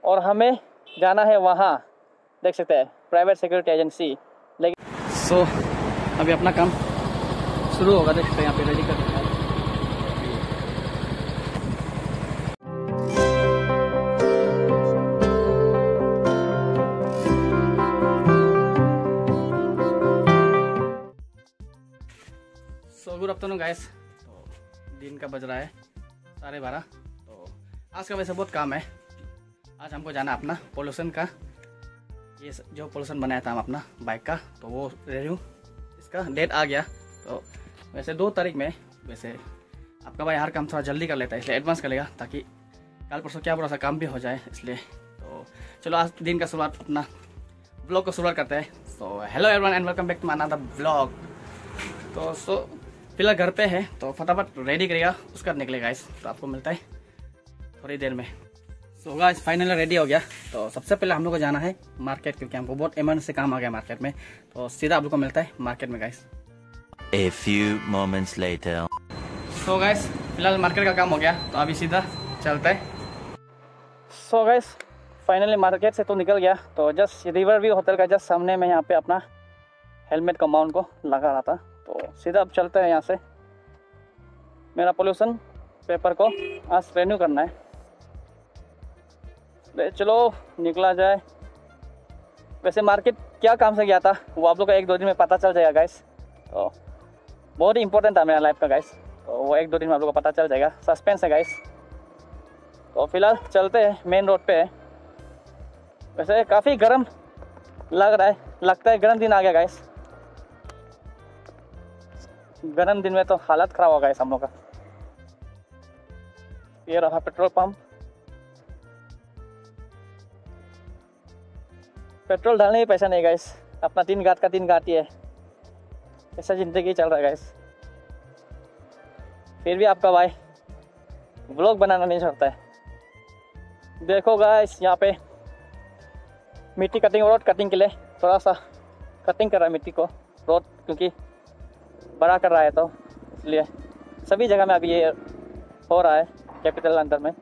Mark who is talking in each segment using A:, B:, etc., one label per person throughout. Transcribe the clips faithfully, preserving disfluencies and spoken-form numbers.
A: और हमें जाना है वहाँ, देख सकते हैं प्राइवेट सिक्योरिटी एजेंसी। लेकिन सो so, अभी अपना काम शुरू होगा, देख सकते हैं यहाँ पे रेडी कर रखा है। सो गुड आफ्टरनून गाइस, तो दिन का बज रहा है साढ़े बारह। तो आज का वैसे बहुत काम है। आज हमको जाना अपना पोल्यूशन का, ये जो पोल्यूशन बनाया था हम अपना बाइक का, तो वो रिव्यू इसका डेट आ गया। तो वैसे दो तारीख में, वैसे आपका भाई हर काम थोड़ा जल्दी कर लेता है, इसलिए एडवांस कर लेगा ताकि कल परसों क्या बुरा सा काम भी हो जाए, इसलिए। तो चलो आज दिन का शुरुआत अपना ब्लॉग को शुरुआत करते हैं। So hello everyone and welcome back to my another blog. तो सो फिलहाल घर पे है, तो फटाफट रेडी करेगा, उसका निकलेगा गाइस। तो आपको मिलता है थोड़ी देर में। सो गाइस फाइनली रेडी हो गया। तो सबसे पहले हम लोग को जाना है मार्केट, क्योंकि हमको बहुत इमरजेंसी काम आ गया मार्केट में। तो सीधा आप लोग को मिलता है मार्केट में guys.
B: A few moments later.
A: So guys फिलहाल मार्केट का काम हो गया, तो अभी सीधा चलता है। सो गाइस फाइनली मार्केट से तो निकल गया। तो जस्ट रिवर व्यू होटल का जस्ट सामने में यहाँ पे अपना हेलमेट का माउंट को लगा रहा था। तो सीधा अब चलते हैं यहाँ से। मेरा पोल्यूशन पेपर को आज रिन्यू करना है, ले चलो निकला जाए। वैसे मार्केट क्या काम से गया था वो आप लोग को एक दो दिन में पता चल जाएगा गाइस। तो बहुत ही इंपॉर्टेंट था मेरा लाइफ का गाइस, तो वो एक दो दिन में आप लोग को पता चल जाएगा। सस्पेंस है गाइस। तो फिलहाल चलते हैं, मेन रोड पे है। वैसे काफ़ी गर्म लग रहा है, लगता है गर्म दिन आ गया गाइस। गर्म दिन में तो हालत खराब होगा गाइस हम लोग का। ये रहा पेट्रोल पंप। पेट्रोल डालने में पैसा नहीं गाइस, अपना तीन घाट का तीन घाट ही है, ऐसा जिंदगी चल रहा है गाइस। फिर भी आपका भाई व्लॉग बनाना नहीं छोड़ता है। देखो गाइस यहाँ पे मिट्टी कटिंग, रोड कटिंग के लिए थोड़ा सा कटिंग कर रहा है मिट्टी को, रोड क्योंकि बड़ा कर रहा है, तो इसलिए सभी जगह में अभी ये हो रहा है कैपिटल अंदर में।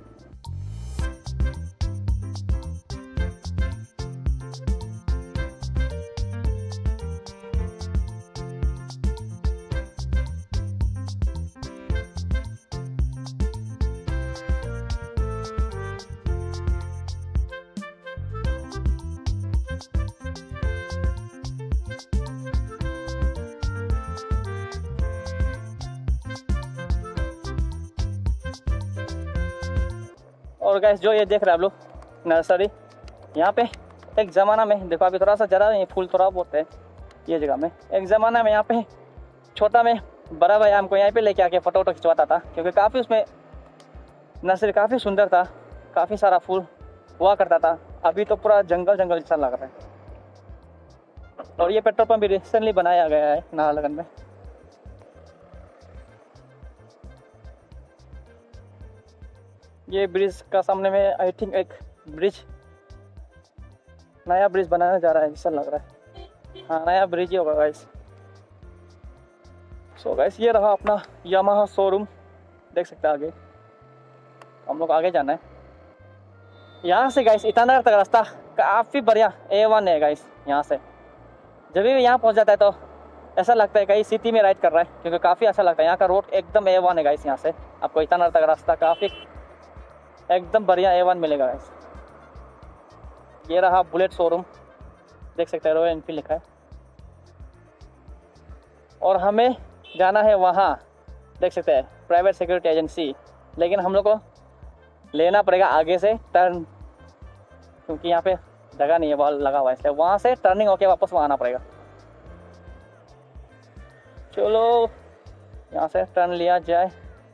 A: और गाइस जो ये देख रहे हैं आप लोग नर्सरी, यहाँ पे एक ज़माना में देखो, अभी थोड़ा सा ज़रा नहीं, फूल थोड़ा बहुत है ये जगह में। एक ज़माना में यहाँ पे छोटा में बड़ा भाई हमको यहाँ पे लेके आके फ़ोटो वोटो खिंचवाता था, क्योंकि काफ़ी उसमें नर्सरी काफ़ी सुंदर था, काफ़ी सारा फूल हुआ करता था। अभी तो पूरा जंगल जंगल जैसा लग रहा है। और ये पेट्रोल पंप भी रिसेंटली बनाया गया है नाहरलगुन में। ये ब्रिज का सामने में आई थिंक एक ब्रिज, नया ब्रिज बनाया जा रहा है ऐसा लग रहा है। हाँ नया ब्रिज ही होगा गाइस। सो गाइस ये रहा अपना यामाहा शोरूम, देख सकते हैं आगे। हम लोग आगे जाना है यहाँ से गाइस। ईटानगर तक रास्ता काफ़ी बढ़िया ए वन है गाइस। यहाँ से जब भी यहाँ पहुँच जाता है तो ऐसा लगता है कहीं सिटी में राइड कर रहा है, क्योंकि काफ़ी अच्छा लगता है। यहाँ का रोड एकदम ए वन है गाइस। यहाँ से आपको ईटानगर तक रास्ता काफ़ी एकदम बढ़िया ए वन मिलेगा गाइस। ये रहा बुलेट शोरूम, देख सकते हैं रॉयल एनफील्ड लिखा है। और हमें जाना है वहाँ, देख सकते हैं प्राइवेट सिक्योरिटी एजेंसी। लेकिन हम लोग को लेना पड़ेगा आगे से टर्न, क्योंकि यहाँ पे जगह नहीं है, वॉल लगा हुआ है, इसलिए वहाँ से टर्निंग होके वापस वहाँ आना पड़ेगा। चलो यहाँ से टर्न लिया जाए।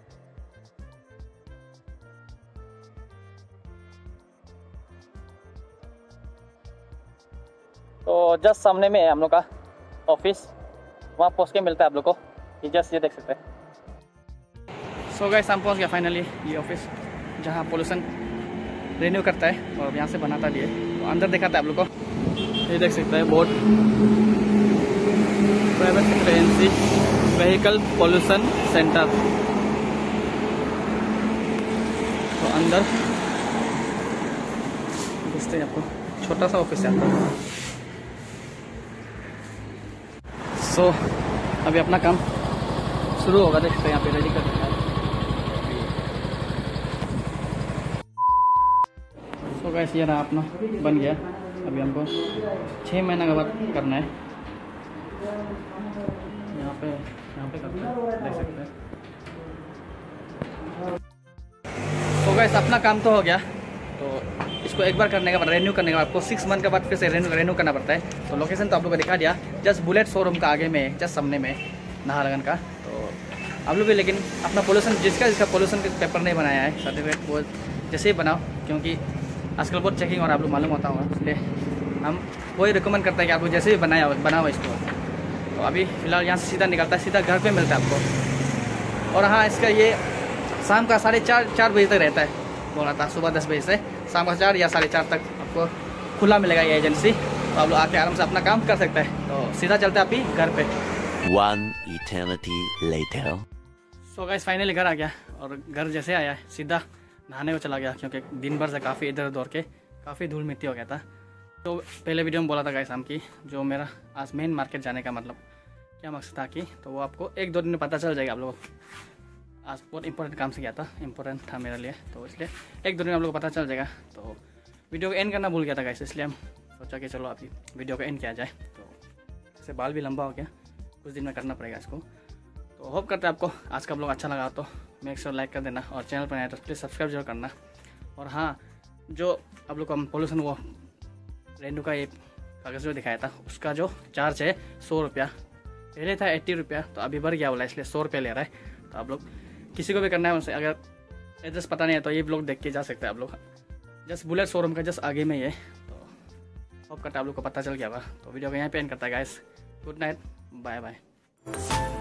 A: तो जस्ट सामने में है हम लोग का ऑफिस, वहाँ पहुँच के मिलता है आप लोग को। ये जस्ट ये देख सकते हैं। सो गाइस हम पहुँच गया फाइनली ये ऑफिस, जहाँ पोल्यूशन रिन्यू करता है और यहाँ से बनाता भी है। तो अंदर दिखाता है आप लोग को, ये देख सकते हैं board, private sector agency vehicle pollution centre. तो अंदर पूछते हैं आपको, छोटा सा ऑफिस है आपका। सो so, अभी अपना काम शुरू होगा, देखते हैं यहाँ पे रेडी कर देना है। सो गाइस ये रहा अपना बन गया। अभी हमको छः महीना के बाद करना है। यहाँ पे यहाँ पे करते हैं, देख सकते हैं। तो गाइस अपना काम तो हो गया। तो इसको एक बार करने के बाद रेन्यू करने के बाद आपको सिक्स मंथ के बाद फिर से रेन्यू रेन्यू करना पड़ता है। तो लोकेशन तो आप लोग को दिखा दिया, जस्ट बुलेट शोरूम का आगे में, जस्ट सामने में नाहरलगुन का। तो आप लोग भी लेकिन अपना पोल्यूशन जिसका जिसका पोल्यूशन का पेपर नहीं बनाया है सर्टिफिकेट, वो जैसे ही बनाओ, क्योंकि आजकल बहुत चेकिंग और आप लोग मालूम होता होगा, इसलिए हम वही रिकमेंड करते हैं कि आप लोग जैसे भी बनाया बनाओ इसको। तो अभी फ़िलहाल यहाँ से सीधा निकलता है, सीधा घर पे मिलता है आपको। और हाँ, इसका ये शाम का साढ़े चार चार बजे तक रहता है, बोल रहा था सुबह दस बजे से शाम का चार या साढ़े चार तक आपको खुला मिलेगा ये एजेंसी। तो आप लोग आके आराम से अपना काम कर सकते हैं। तो सीधा चलते हैं अभी घर पे।
B: One eternity later.
A: So guys finally घर आ गया, और घर जैसे आया है सीधा नहाने को चला गया, क्योंकि दिन भर से काफ़ी इधर दौड़ के काफ़ी धूल मिट्टी हो गया था। तो पहले वीडियो में बोला था गाइस हम की जो मेरा आज मेन मार्केट जाने का मतलब क्या मकसद था कि, तो वो आपको एक दो दिन में पता चल जाएगा। आप लोग आज बहुत इंपॉर्टेंट काम से गया था, इंपॉर्टेंट था मेरे लिए, तो इसलिए एक दो दिन में आप लोग को पता चल जाएगा। तो वीडियो को एंड करना भूल गया था गाइस, इसलिए हम सोचा कि चलो अभी वीडियो को एंड किया जाए। तो इससे बाल भी लंबा हो गया, कुछ दिन में करना पड़ेगा इसको। तो होप करते हैं आपको आज का ब्लॉग अच्छा लगा तो मेक श्योर लाइक कर देना, और चैनल पर आए तो प्लीज़ सब्सक्राइब जरूर करना। और हाँ, जो आप लोग को हम पोल्यूशन वो रेन्यू का ये कागज़ जो दिखाया था, उसका जो चार्ज है सौ रुपया, पहले था एट्टी रुपया, तो अभी बढ़ गया बोला, इसलिए सौ रुपया ले रहा है। तो आप लोग किसी को भी करना है उनसे, अगर एड्रेस पता नहीं है तो ये ब्लॉग देख के जा सकते हैं आप लोग। जस्ट बुलेट शोरूम का जस्ट आगे में ही है। तो होप करता है आप लोग को पता चल गया होगा। तो वीडियो को यहाँ पे एंड करता है guys. Good night, bye bye.